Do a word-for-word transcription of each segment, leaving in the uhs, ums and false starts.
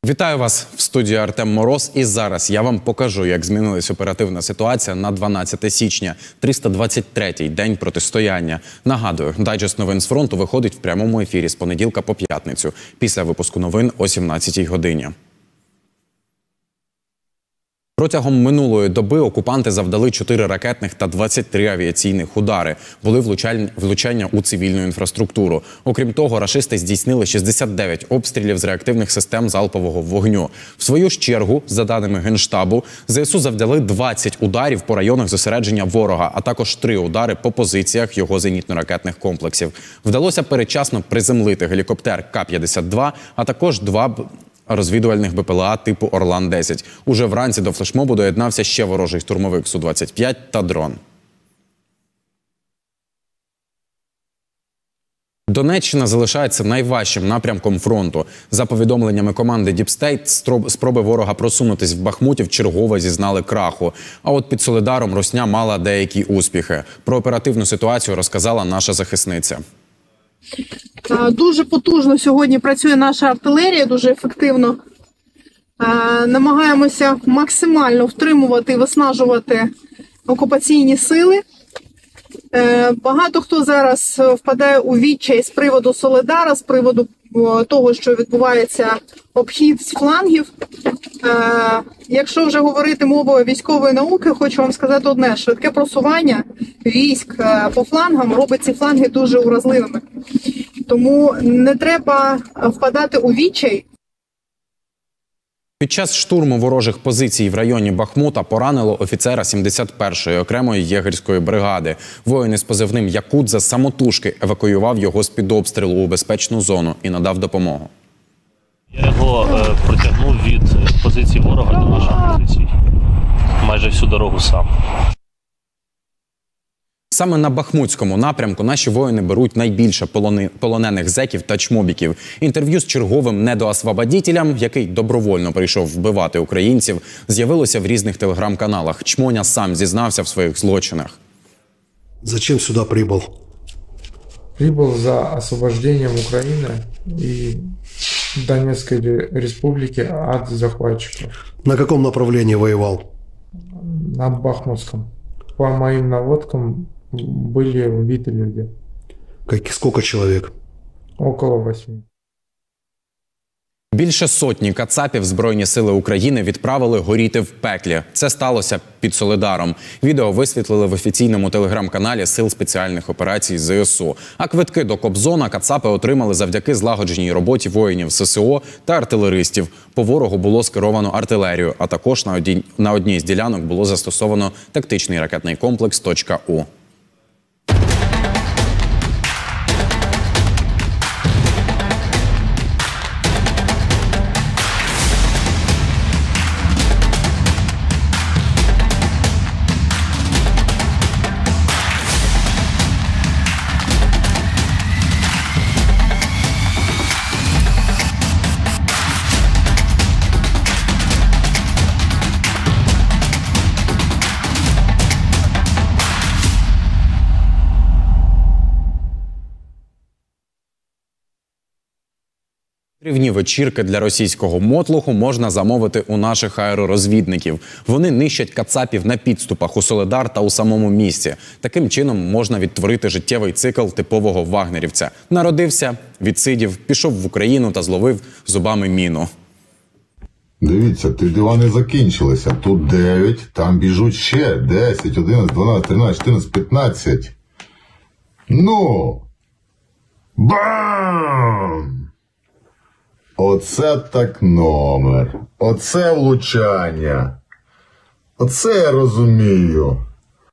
Вітаю вас в студії Артем Мороз. І зараз я вам покажу, як змінилась оперативна ситуація на дванадцяте січня, триста двадцять третій день протистояння. Нагадую, дайджест новин з фронту виходить в прямому ефірі з понеділка по п'ятницю, після випуску новин о сімнадцятій годині. Протягом минулої доби окупанти завдали чотири ракетних та двадцять три авіаційних удари. Були влучання у цивільну інфраструктуру. Окрім того, рашисти здійснили шістдесят дев'ять обстрілів з реактивних систем залпового вогню. В свою ж чергу, за даними Генштабу, ЗСУ завдали двадцять ударів по районах зосередження ворога, а також три удари по позиціях його зенітно-ракетних комплексів. Вдалося передчасно приземлити гелікоптер Ка п'ятдесят два, а також два розвідувальних БПЛА типу Орлан десять. Уже вранці до флешмобу доєднався ще ворожий штурмовик Су двадцять п'ять та дрон. Донеччина залишається найважчим напрямком фронту. За повідомленнями команди Діпстейт, спроби ворога просунутись в Бахмуті вчергове зізнали краху. А от під Солидаром Русня мала деякі успіхи. Про оперативну ситуацію розказала наша захисниця. Дуже потужно сьогодні працює наша артилерія, дуже ефективно. Намагаємося максимально втримувати і виснажувати окупаційні сили. Багато хто зараз впадає у відчай з приводу Солидара, з приводу того, що відбувається обхід з флангів. Якщо вже говорити мовою військової науки, хочу вам сказати одне: швидке просування військ по флангам робить ці фланги дуже уразливими. Тому не треба впадати у відчай. Під час штурму ворожих позицій в районі Бахмута поранило офіцера сімдесят першої окремої єгерської бригади. Воїн із позивним «Якудза» самотужки евакуював його з-під обстрілу у безпечну зону і надав допомогу. Я його е, протягнув від позиції ворога до нашої позиції. Майже всю дорогу сам. Саме на Бахмутському напрямку наші воїни беруть найбільше полони... полонених зеків та чмобіків. Інтерв'ю з черговим недоосвободітелем, який добровольно прийшов вбивати українців, з'явилося в різних телеграм-каналах. Чмоня сам зізнався в своїх злочинах. Зачем сюди прибув? Прибыл за освобождением Украины и Донецкой республики от захватчиков. На каком направлении воевал? На Бахмутском. По моим наводкам были убиты люди. Как, сколько человек? Около восьми. Більше сотні кацапів Збройні сили України відправили горіти в пеклі. Це сталося під Солидаром. Відео висвітлили в офіційному телеграм-каналі Сил спеціальних операцій ЗСУ. А квитки до Кобзона кацапи отримали завдяки злагодженій роботі воїнів ССО та артилеристів. По ворогу було скеровано артилерію, а також на одній, на одній з ділянок було застосовано тактичний ракетний комплекс «Точка-У». Рівні вечірки для російського мотлуху можна замовити у наших аеророзвідників. Вони нищать кацапів на підступах у Солидар та у самому місті. Таким чином можна відтворити життєвий цикл типового вагнерівця. Народився, відсидів, пішов в Україну та зловив зубами міну. Дивіться, три дива не закінчилися. Тут дев'ять, там біжуть ще десять, одинадцять, дванадцять, тринадцять, чотирнадцять, п'ятнадцять. Ну! Бам! Оце так номер. Оце влучання. Оце я розумію. В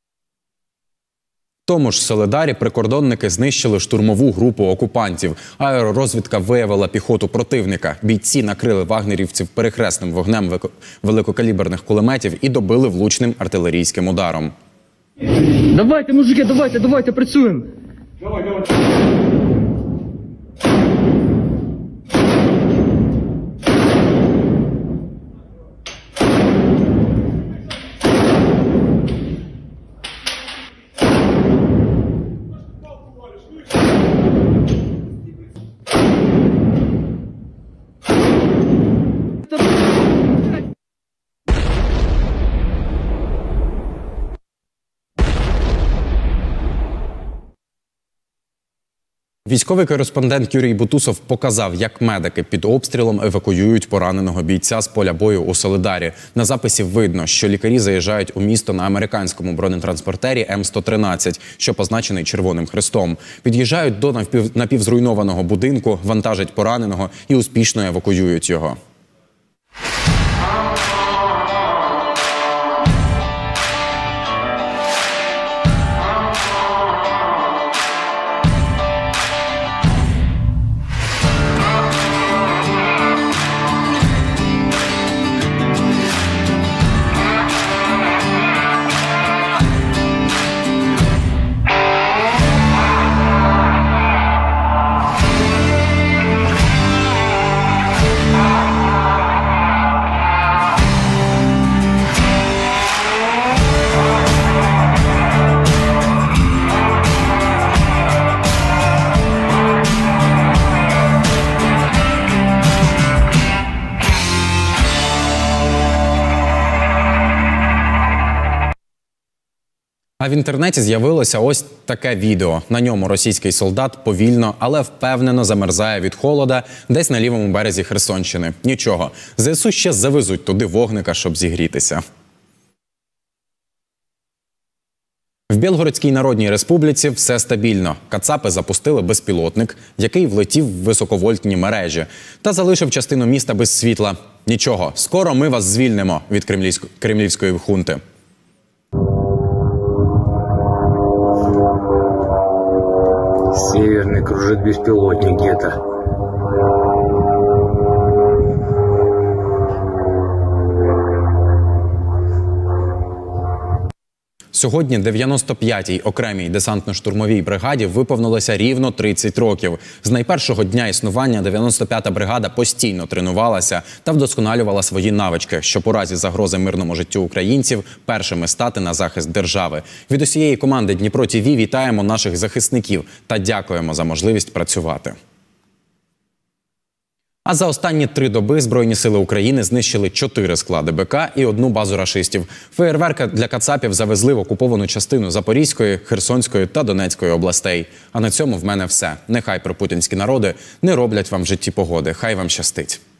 тому ж Солидарі прикордонники знищили штурмову групу окупантів. Аеророзвідка виявила піхоту противника. Бійці накрили вагнерівців перехресним вогнем великокаліберних кулеметів і добили влучним артилерійським ударом. Давайте, мужики, давайте, давайте, працюємо. Давай, давай. Військовий кореспондент Юрій Бутусов показав, як медики під обстрілом евакуюють пораненого бійця з поля бою у Солидарі. На записі видно, що лікарі заїжджають у місто на американському бронетранспортері М сто тринадцять, що позначений Червоним Хрестом. Під'їжджають до напів... напівзруйнованого будинку, вантажать пораненого і успішно евакуюють його. А в інтернеті з'явилося ось таке відео. На ньому російський солдат повільно, але впевнено замерзає від холода десь на лівому березі Херсонщини. Нічого, ЗСУ ще завезуть туди вогника, щоб зігрітися. В Білгородській Народній Республіці все стабільно. Кацапи запустили безпілотник, який влетів в високовольтні мережі та залишив частину міста без світла. Нічого, скоро ми вас звільнимо від кремлівської, кремлівської хунти. Северный кружит беспилотник где-то. Сьогодні дев'яносто п'ятій окремій десантно-штурмовій бригаді виповнилося рівно тридцять років. З найпершого дня існування дев'яносто п'ята бригада постійно тренувалася та вдосконалювала свої навички, щоб у разі загрози мирному життю українців першими стати на захист держави. Від усієї команди Дніпро ТІВІ вітаємо наших захисників та дякуємо за можливість працювати. А за останні три доби Збройні сили України знищили чотири склади БК і одну базу рашистів. Феєрверки для кацапів завезли в окуповану частину Запорізької, Херсонської та Донецької областей. А на цьому в мене все. Нехай пропутінські народи не роблять вам в житті погоди. Хай вам щастить.